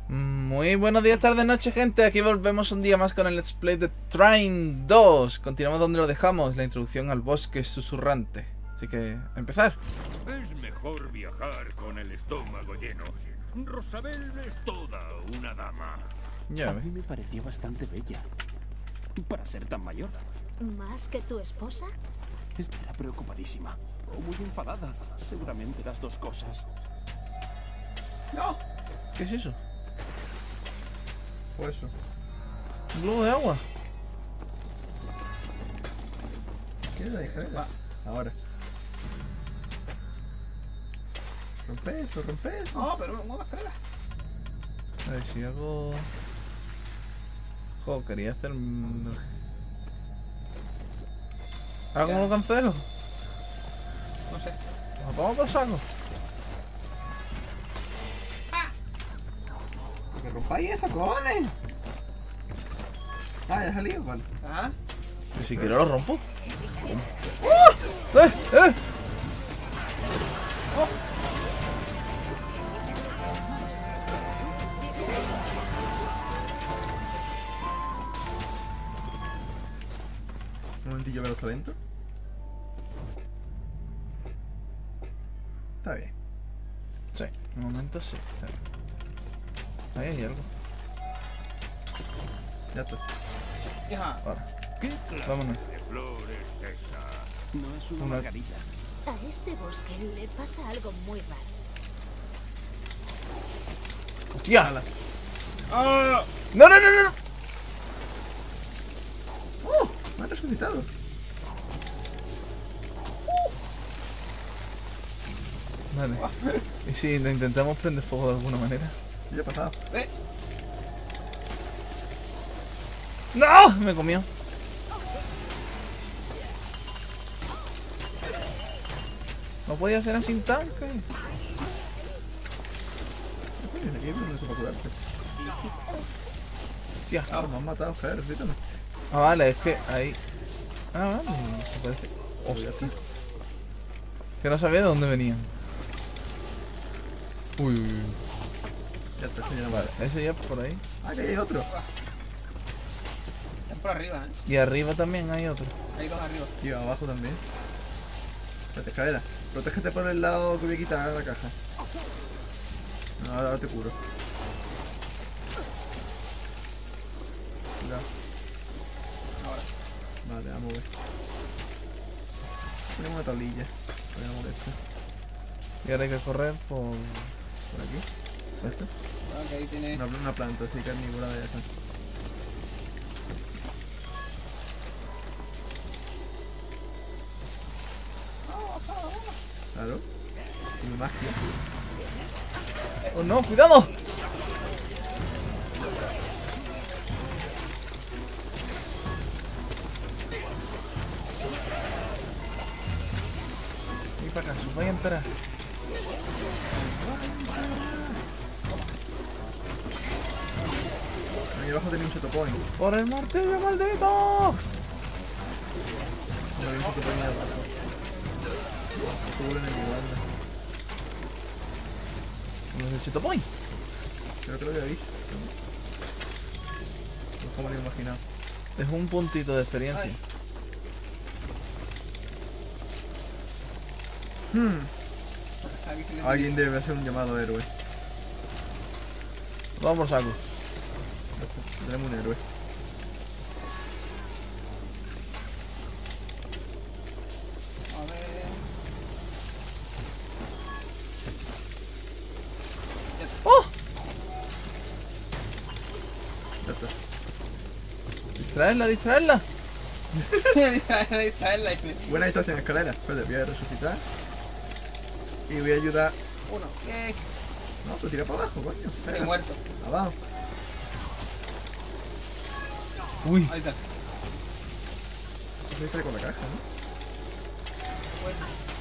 Muy buenos días, tardes, noches, gente. Aquí volvemos un día más con el Let's Play de Trine 2. Continuamos donde lo dejamos, la introducción al bosque susurrante. Así que, a empezar. Es mejor viajar con el estómago lleno. Rosabel es toda una dama. Ya A ves. mí me pareció bastante bella. Para ser tan mayor. ¿Más que tu esposa? Estará preocupadísima. O muy enfadada. Seguramente las dos cosas. ¡No! ¿Qué es eso? Pues eso. Un globo de agua. ¿Quieres la escalera? Va, ahora. Rompe eso, rompe eso. No, pero no muevas escalera. A ver si hago... Jo, quería hacer... ¿Ahora cómo lo cancelo? No sé. ¿Nos vamos por saco? Que rompáis eso, cojones. Ah, ya salió, vale. Ah. Que si quiero lo rompo. ¡Oh! ¡Eh! Un momentillo, veo los talentos. Está bien. Sí, un momento sí. Ahí hay algo. Ya está. Ahora. ¿Qué clase Vámonos. de flor es esa? No es una Una- margarita. A este bosque le pasa algo muy raro. ¡Hostia! ¡Ah! ¡No, no, no, no! ¡Oh! Me han resucitado. Vale. ¿Y si lo intentamos prender fuego de alguna manera? Ya ha pasado. ¡No! Me comió. No podía hacer así sin tanque. Coño, aquí hay uno para curarte. Hostia. Ah, me han matado, joder, repítame. Ah, vale, es que ahí... Ah, vale, se parece... Hostia. Que no sabía de dónde venían. Uy, uy, uy. Ya está, señora. Vale, ese ya es por ahí. Ah, que hay otro. Están por arriba, Y arriba también hay otro. Hay dos arriba. Y abajo también. Espérate, escalera. Protégete por el lado que voy a quitar la caja. No, ahora te curo. Cuidado. Ahora. Vale, vamos a ver. Ponemos una tablilla. Para que no moleste. Y ahora hay que correr por Por aquí. esto. Ah, que ahí tiene. Una planta así carnívora de esa. Claro. Tiene magia. ¡Oh no! ¡Cuidado! Y para acá, os voy a esperar. Ahí abajo tenía un chotopoint. ¡Por el martillo maldito! No había un chotopoint ahí abajo. Seguro en el banda. ¿No es el Cheto Point? Creo que lo había visto. No como lo he imaginado. Es un puntito de experiencia. Ay. Aquí se le Alguien debe hacer un llamado héroe. Vamos por saco. Tenemos un héroe. A ver. ¡Oh! Ya está. ¡Distraerla, distraerla! Distraerla y Buena distancia en escalera. Espérate, voy a resucitar. Y voy a ayudar. uno. ¡Yay! No, pues tira para abajo, coño. Estoy Espera. muerto. Abajo. ¡Uy! Ahí está. Eso distrae con la caja, ¿no? Bueno.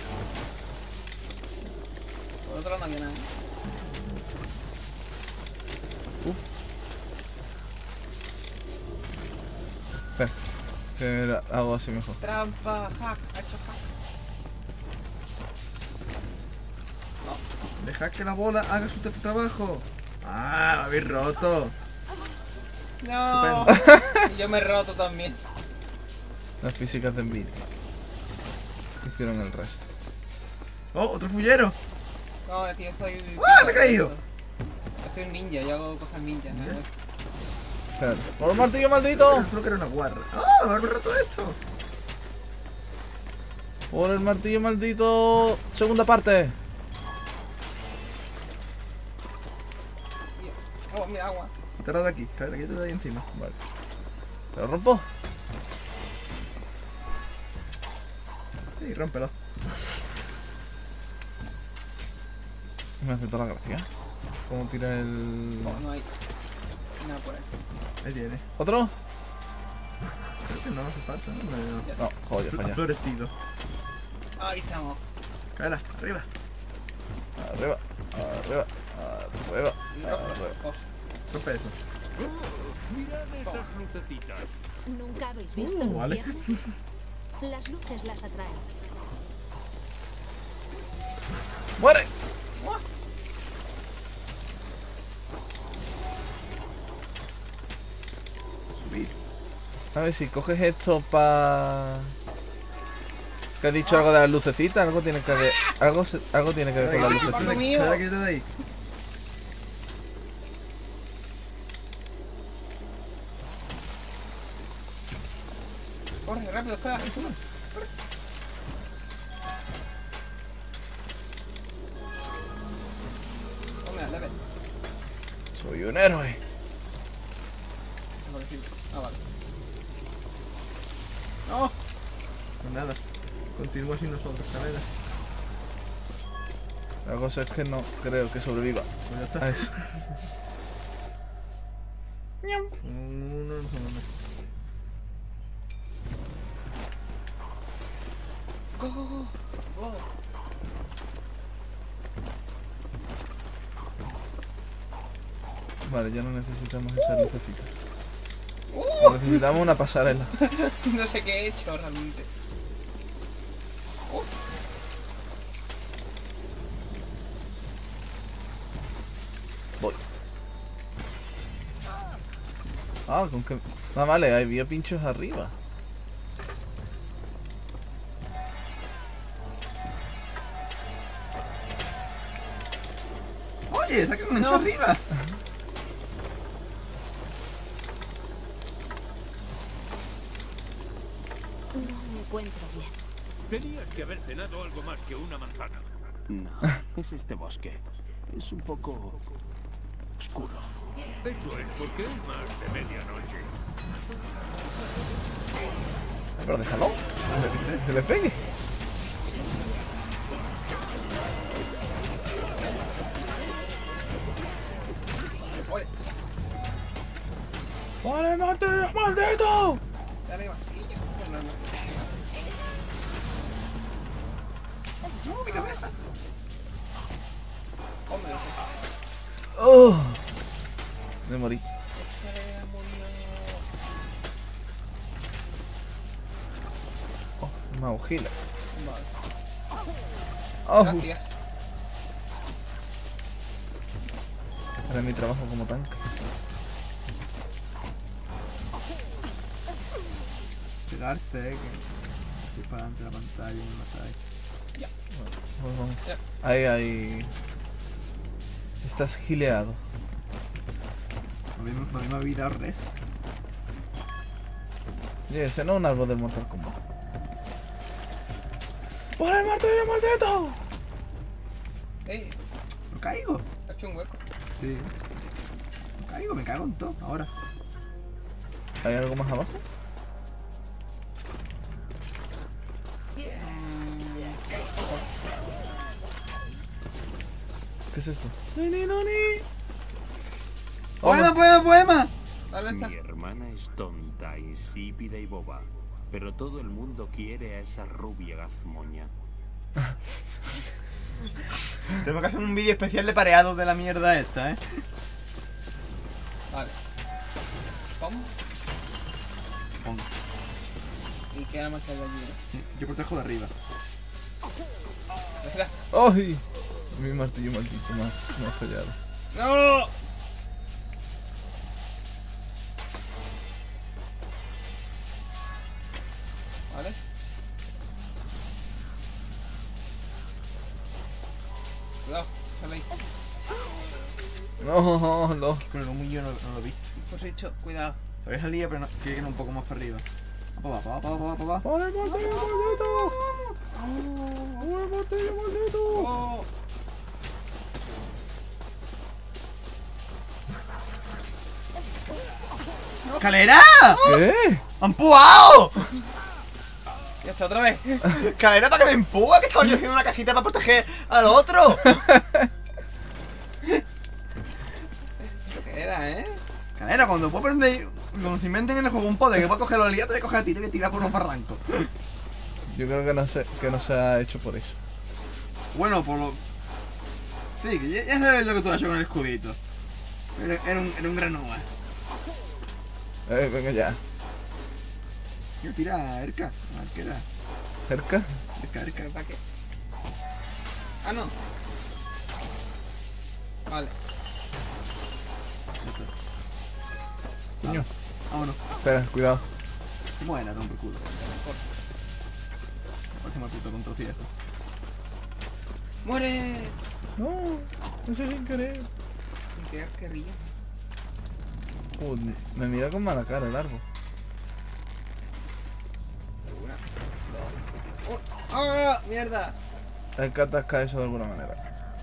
Por otro lado no había nada. Espera, que hago así mejor. Trampa, hack, ha hecho hack. Deja que la bola haga su trabajo. Ah, me habéis roto. No. Y yo me he roto también. Las físicas de Nvidia hicieron el resto. Oh, otro fullero. No, es que yo soy... ¡Ah, me he caído! Yo soy un ninja, yo hago cosas ninja. ¿no? Claro. ¡Por el martillo maldito! Creo que era una guarra. ¡Ah, me habéis roto esto! ¡Por el martillo maldito! Segunda parte. Agua, mira, agua. Quítalo de aquí, claro, quítate de ahí encima. Vale. ¿Lo rompo? Sí, rómpelo. Me hace toda la gracia. ¿Cómo tira el...? No, no hay nada por ahí. Ahí tiene. ¿Otro? Creo que no hace falta, ¿no? No, joder, Ha falla. florecido. Ahí estamos. Cáela, arriba. Arriba, arriba, arriba, Y rojo, arriba. cosa. Rompe eso. Mirad esas lucecitas. ¿Nunca habéis visto vale. luciérnagas? Las luces las atraen. ¡Muere! Subir. A ver si coges esto para... ¿Qué has dicho algo de las lucecitas? Algo tiene que ver... Algo tiene que ver con las lucecitas. Paco mío. Cáela, quítate de ahí. Corre, rápido, espera. Toma, leve. Soy un héroe. Ah, vale. No. Pues nada. Continúa sin nosotros, cáela. La cosa es que no creo que sobreviva Pues ya está. a eso. No. Go, go, go. Go. Vale, ya no necesitamos esas lucecitas. Necesitamos una pasarela. No sé qué he hecho realmente. Voy. Ah, con que... Ah, vale, había pinchos arriba. Oye, saca un gancho No. arriba. No me encuentro bien. Tenías que haber cenado algo más que una manzana. No, es este bosque. Es un poco oscuro. Eso es porque es más de medianoche. Pero déjalo. Que le pegue. Ole, ¡Vale, martillo maldito! de arriba. Y ya. No, mi cabeza. Hombre, ¡Oh! Me morí. se murió. Oh, una agujila. Vale. Oh, Gracias. era mi trabajo como tanque. Pegarte, que estoy para adelante de la pantalla y me matáis. Vamos, vamos. Ya. Ahí. Estás gileado. A mí me habéis dado res. Oye, ese no es un árbol del Mortal Kombat. ¡Por el martillo maldito! Ey, ¿No caigo? ha hecho un hueco. Sí. No caigo, me cago en todo. Ahora. ¿Hay algo más abajo? ¿Qué es esto? ¡Ni! ¡Poema! Dale esta. Mi hermana es tonta, insípida y boba. Pero todo el mundo quiere a esa rubia gazmoña. Tengo que hacer un vídeo especial de pareados de la mierda esta, Vale. Pum. Pum. Y queda más que de allí. Yo protejo de arriba. Espera. ¡Ay! Mi martillo maldito me ha fallado. ¡No! No, no. Bueno, como yo no lo vi. Pues he dicho, cuidado. Sabéis salía, pero no, que ir un poco más para arriba. Va, va. ¡Por el martillo maldito! ¡Por el martillo maldito! Oh, ¡Calera! ¿Qué? ¡Han empujado! ya está otra vez. ¡Calera para que me empuja! Que estaba yo haciendo una cajita para proteger al otro. ¿Qué era, Calera, cuando puedo aprender. Cuando se inventen en el juego un poder que puedo coger los aliados, te voy a coger a ti y te voy a tirar por unos barrancos. Yo creo que no se ha hecho por eso. Bueno, por lo. Sí, que ya sabes lo que tú has hecho con el escudito. Era un granoa. Venga ya. Yo tira Erka, arquera. ¿Cerca? Erka. ¿Para qué? Ah, no. Vale. Coño. Vámonos. Espera, cuidado. Buena, toma por culo. Parece mal puto con trocillas. ¡Muere! No, eso sin querer. Sin querer que ría. Me mira con mala cara el árbol. ¡Ah! ¡Mierda! Hay que atascar eso de alguna manera.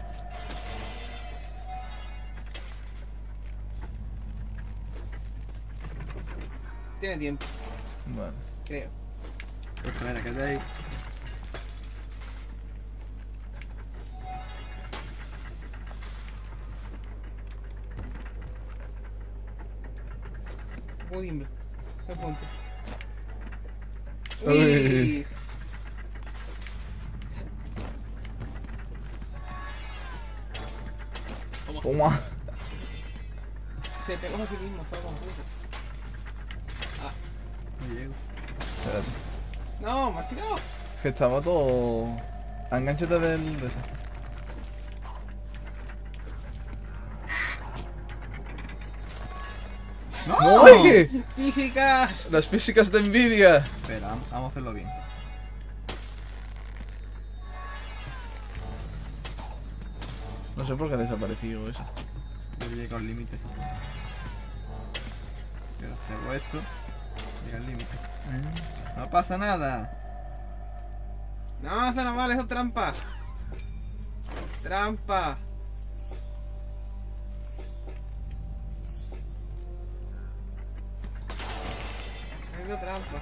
Tiene tiempo, Vale. creo. Pues espera, quédate ahí. Muy limpio. El punto. Uy. Uy. Toma. Se pegó a sí mismo, estaba confuso. No llego. Espérate. No, me has tirado. Que estaba todo. Engánchate del. De ese. ¡No! ¡Uy! ¡Física! Las físicas de Nvidia. Espera, vamos a hacerlo bien. No sé por qué ha desaparecido eso. Yo he llegado al límite. Yo hago esto. Llega al límite. No pasa nada. No, eso no vale, eso es trampa. Trampa. Es trampa.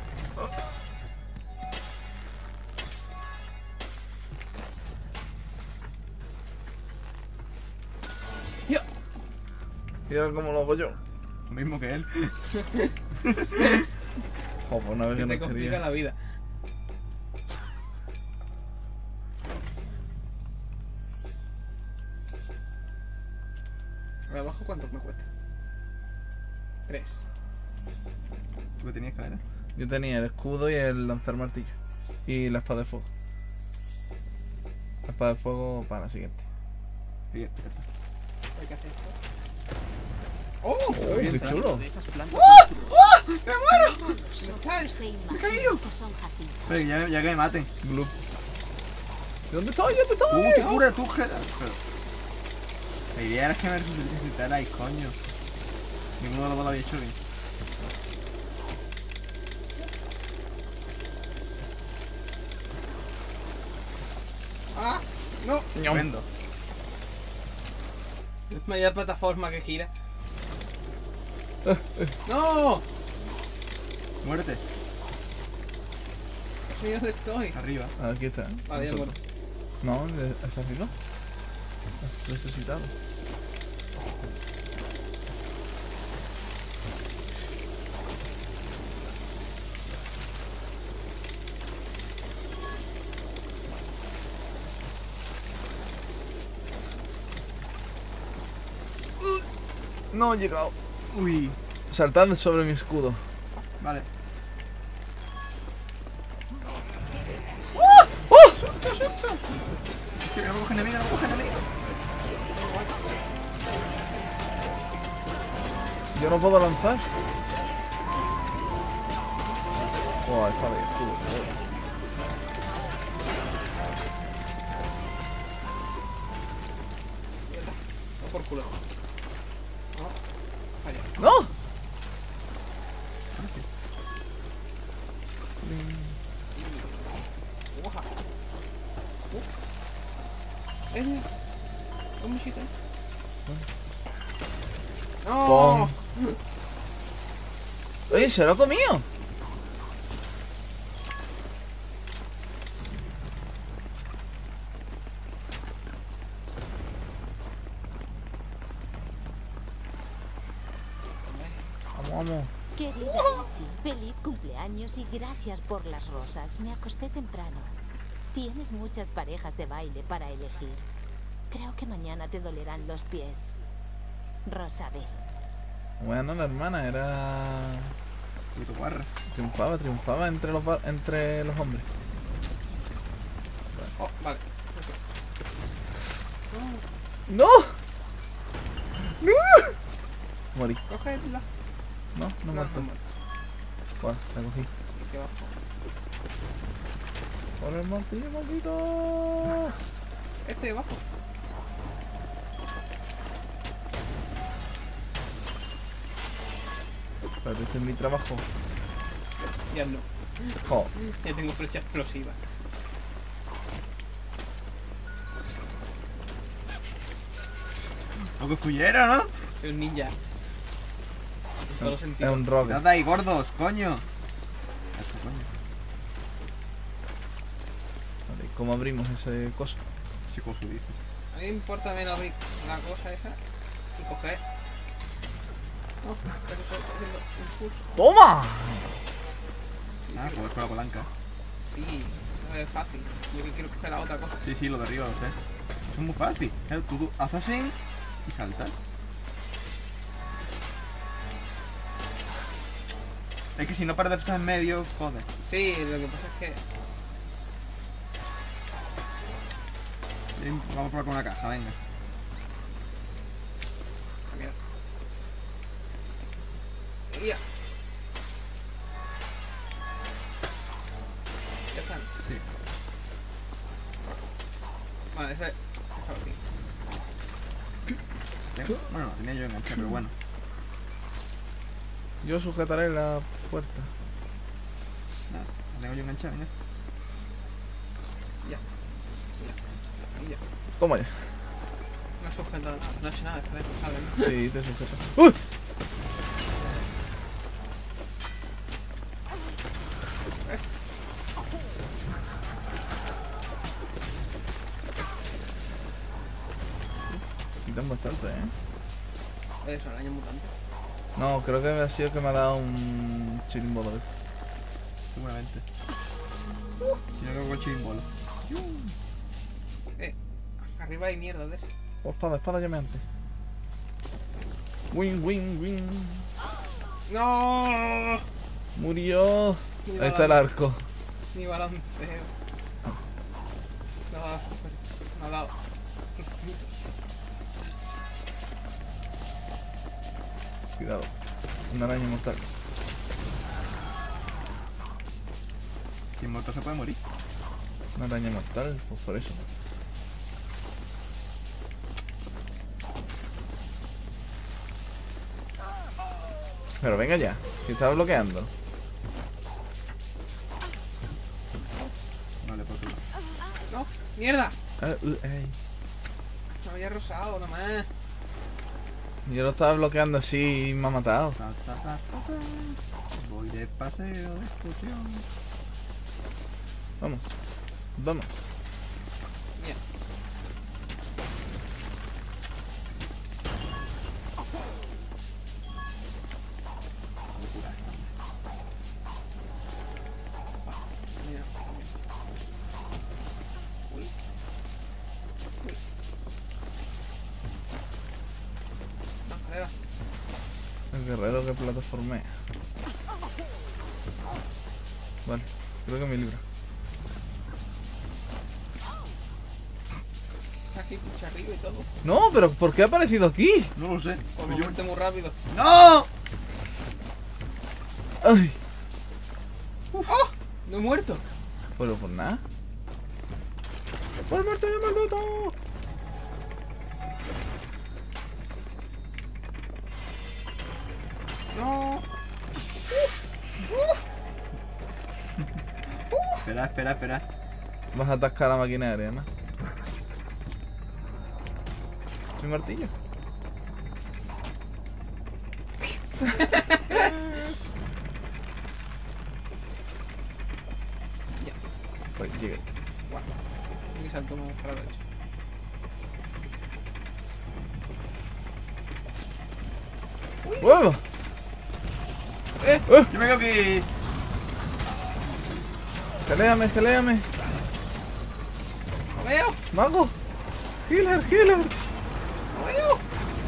Yo. Y ahora cómo lo hago yo. Lo mismo que él. Joder, una vez Que que te no complica quería. la vida. ¿De abajo cuánto me cuesta? 3. ¿Tú qué tenías, cadena? Yo tenía el escudo y el lanzar martillo. Y la espada de fuego. La espada de fuego para la siguiente. Sí, ya está. Hay que hacer esto. ¡Oh! Uy, qué chulo. De esas plantas Posee imágenes que son jacintas. Pero ya que me maten. Gloop. ¿Dónde estoy? ¿Dónde estoy? Te cura tú, Gerard. La idea era que me resucitarais, coño. Ninguno de los dos lo había hecho bien. ¡Ah! ¡No! Tremendo. Es mayor plataforma que gira. ¡No! Muerte. Sí, ¿dónde estoy? Arriba. Aquí está. Vale, ya muero. No, está arriba. Has resucitado. No he llegado. Uy. Saltando sobre mi escudo. Vale. Que no coge enemigo, no coge enemigo. Yo no puedo lanzar. Oh, espada y escudo. No por culo. Vaya. ¡No! Uja. Un bichito. Pon. ¡No! Oye, se lo ha comido. Vamos. Querida Izzy, feliz cumpleaños y gracias por las rosas. Me acosté temprano. Tienes muchas parejas de baile para elegir. Creo que mañana te dolerán los pies. Rosabel. Bueno, la hermana era... Puto guarra. Triunfaba entre los hombres. Oh, vale. ¡No! ¡No! Morí. Cógela. No, no muerto. Buah, la cogí. Aquí abajo. ¡Por el martillo maldito! Este abajo. Pero este es mi trabajo. Ya no. Jo. Ya tengo flecha explosiva. Lo que escullero, ¿no? Soy un ninja. En todos los Es sentidos. un rock. Cuidado ahí, gordos, coño. Esto, coño. Vale, ¿cómo abrimos ese coso? Sí, como su dice. A mí me importa menos abrir la cosa esa y coger. No, pero estoy haciendo un push. ¡Toma! Ah, como es con la palanca. Sí, no es fácil. Yo que quiero coger la otra cosa. Sí, sí, lo de arriba lo sé. Eso es muy fácil. Tú haces así y saltas. Es que si no paras de estar en medio, joder. Sí, lo que pasa es que. Vamos a probar con una caja, venga. Mira. Ya. Ya están. Sí. Vale, ese. Venga. Bueno, no, tenía yo enganchado, pero bueno. Yo sujetaré la puerta. Nada, la tengo yo enganchado, venga. Ya. Ya. Ya. ¿Cómo ya? No he sujetado nada. No he hecho nada, está ¿sabes? Sí, te sujeto. ¡Uy! Quitan bastante, Es un araña mutante. No, creo que ha sido que me ha dado un chirimbolo de esto. Seguramente. Si no, creo que el chirimbolo. Arriba hay mierda de eso. Oh, espada llameante. Win, win, win. ¡No! Murió. Ni Ahí está el arco. Ni balanceo. No ha dado. Cuidado. Una araña mortal. Si muerto se puede morir. Una araña mortal, pues por eso. Pero venga ya, si está bloqueando. Vale, por tu lado. ¡No! ¡Mierda! Ey. Me había rosado nomás. Yo lo estaba bloqueando así y me ha matado. Ta, ta, ta, ta, ta. Voy de paseo de excursión. Vamos, vamos. Mira. Locura. Mira. Uy. Uy. No, escalera. El guerrero que plataformea. Vale, creo que me libra. Aquí, pucha arriba y todo. No, pero ¿por qué ha aparecido aquí? No lo sé. Por Pues yo- moverte muy rápido. ¡No! Ay, ¡Oh! No he muerto. pero por nada. ¡Por muerte de maldito! Espera. Vas a atascar la maquinaria, ¿no? Mi martillo. Pues llegué. Mi salto más para la derecha. ¡Huevo! Yo me quedo aquí. ¡Geléame! ¡No veo! ¡Mago! ¡Healer! ¡No veo!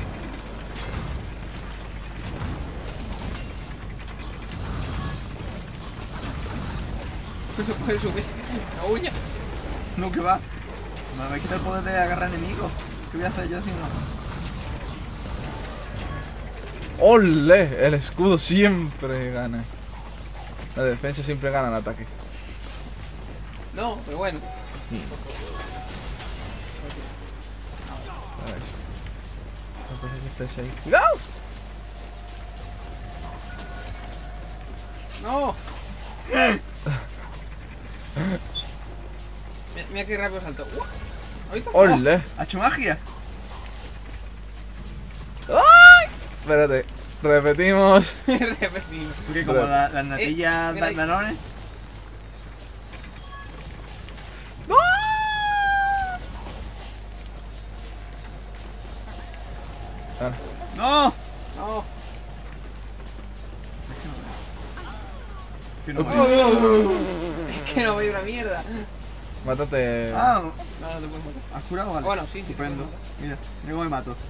No se puede subir. La uña. No, que va. Me va a quitar el poder de agarrar enemigos. ¿Qué voy a hacer yo si no? ¡Ole! El escudo siempre gana. La defensa siempre gana el ataque. No, pero bueno. A ver. No parece que estés ahí. ¡Cuidado! ¡No! Mira qué rápido salto. Ahorita. ¡Ole! ¿Ha hecho magia? ¡Ay! Espérate. Repetimos. Repetimos. Porque como las natillas mira ahí. Danones. Ahora. ¡No! No. Que no veo. Es que no veo una mierda. Mátate. Ah, No, no te puedes matar. ¿has curado? Vale. Bueno, sí, Estupendo. te puedes Mira cómo me mato.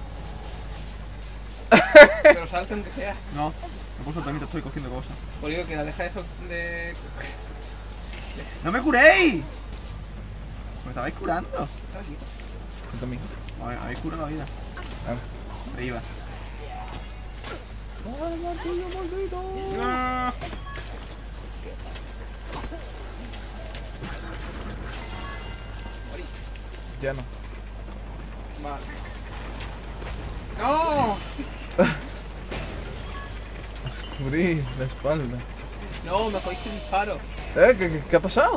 Pero salta aunque sea. No, me puedo soltar mientras estoy cogiendo cosas. Por digo que la deja eso de. ¡No me curéis! Me estabais curando. Está aquí. Yo también. Habéis curado la vida. Ah. Ahí va. No. Ya no. Vale. ¡No! Cubrí la espalda. No, me jodiste el disparo. ¿Qué ha pasado?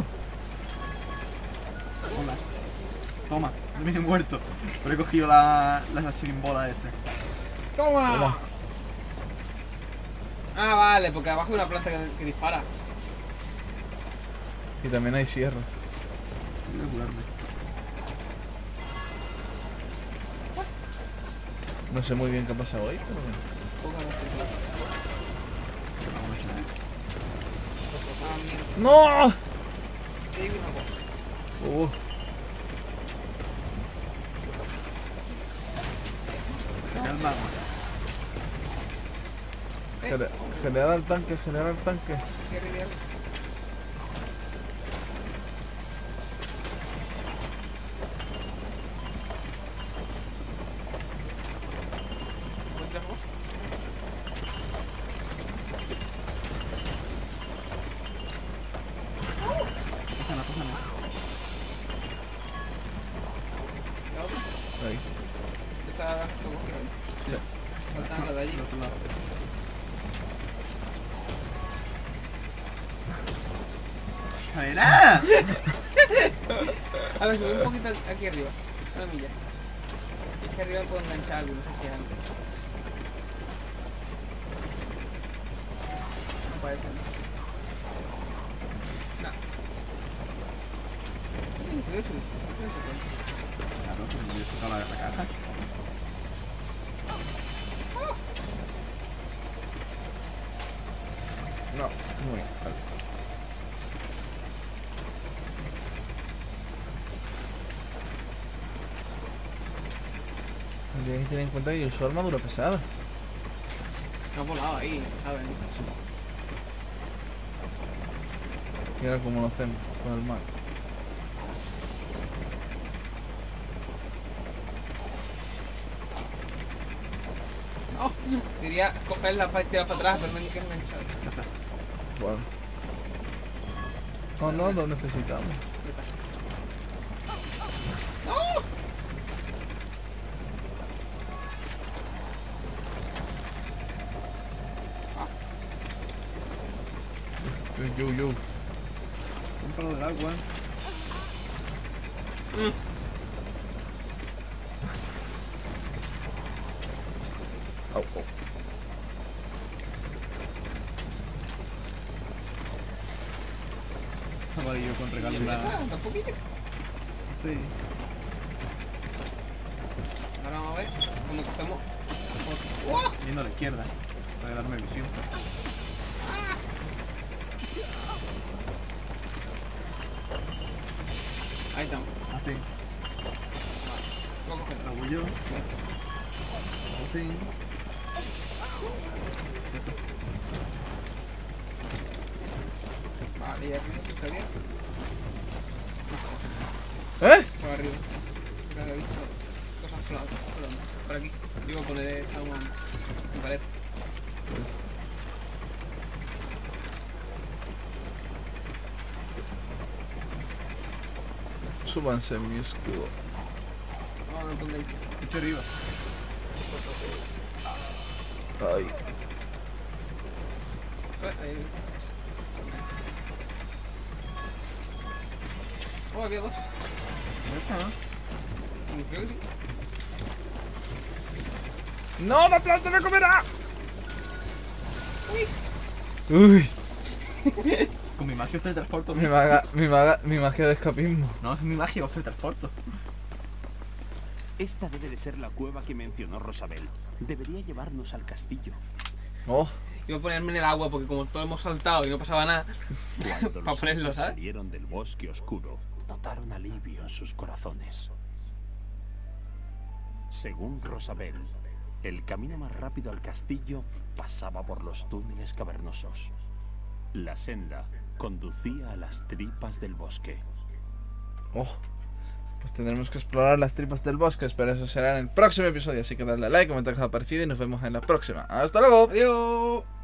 Hola. Toma, no me he muerto. Pero he cogido las chirimbolas este. ¡Toma! Toma. Ah, vale, porque abajo hay una planta que dispara. Y también hay sierras. Voy a curarme. No sé muy bien qué ha pasado hoy, pero bueno. Ah, mierda. ¡No! Te digo una cosa. Calma. Generar el tanque, generar el tanque. Qué riviera. ¿Encuentras vos? Cójame. ¿La otra? Ahí. Está como que ahí. Sí. Faltan la de allí. Del otro lado. ¡Jaena! A ver, sube un poquito aquí arriba. Una milla. Y aquí arriba puedo enganchar algo, no sé si antes. No parece. No. Cuidado, sube. Claro, pues me voy a soltar la caja. No, muy bien. Vale. Tienes que tener en cuenta que yo uso armadura pesada. No ha volado ahí, ¿sabes? Mira cómo lo hacemos con el mar. No, quería coger la parte para atrás, pero me han enganchado. Bueno. No, no lo necesitamos. Yo. para lo del agua. Au, au. Amarillo con regalo. Un poquito. Sí. Ahora vamos a ver cómo cogemos. ¡Wow! Yendo a la izquierda. Para darme visión. Ahí estamos. Así. Vamos a cogerlo. Hago yo. Así. Vale, y arriba está bien. ¿Eh? Por arriba. Creo que he visto cosas flotando. Por aquí. Digo, poner agua en pared. Súbanse en mi escudo. No, no pongáis. Echo arriba. Ay. Ahí. Oh, quedó. Ya está, ¿no? Creo que sí. ¡No, la planta me comerá! Uy. Con mi magia os teletransporto. Mi magia de escapismo. No, es mi magia, os teletransporto. Esta debe de ser la cueva que mencionó Rosabel. Debería llevarnos al castillo. Oh. Iba a ponerme en el agua porque como todos hemos saltado y no pasaba nada. Cuando Pa' los ponerlo, hombres ¿sabes? salieron del bosque oscuro, notaron alivio en sus corazones. Según Rosabel, el camino más rápido al castillo pasaba por los túneles cavernosos. La senda conducía a las tripas del bosque. Oh. Pues tendremos que explorar las tripas del bosque, pero eso será en el próximo episodio. Así que darle a like, comentar qué os ha parecido y nos vemos en la próxima. ¡Hasta luego! Adiós.